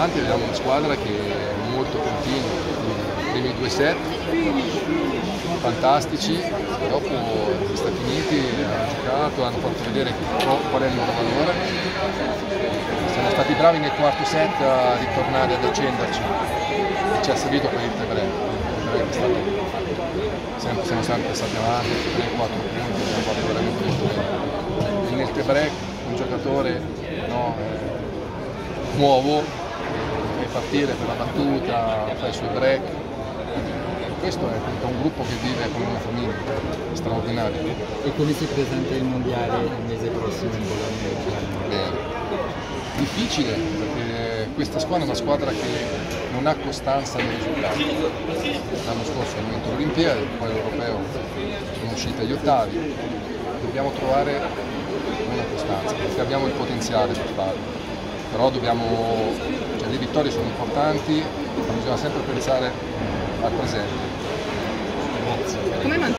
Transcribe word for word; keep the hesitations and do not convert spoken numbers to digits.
davanti vediamo una squadra che è molto continua, i primi due set fantastici, dopo gli Stati Uniti hanno giocato, hanno fatto vedere qual è il loro valore. Siamo stati bravi nel quarto set a ritornare ad accenderci e ci ha servito per il tie break. Sempre, siamo sempre stati avanti, tre quattro punti, abbiamo fatto veramente molto bene. E nel tie break un giocatore no, eh, nuovo, fai partire per la battuta, fai i suoi break. Questo è un gruppo che vive come una famiglia, straordinario. E come si presenta il mondiale il mese prossimo in Bologna? Bene. Difficile perché questa squadra è una squadra che non ha costanza nei risultati. L'anno scorso hanno vinto l'Olimpiade, poi l'Europeo sono usciti agli ottavi. Dobbiamo trovare una costanza perché abbiamo il potenziale per farlo. Però dobbiamo, cioè, le vittorie sono importanti, ma bisogna sempre pensare al presente. Grazie.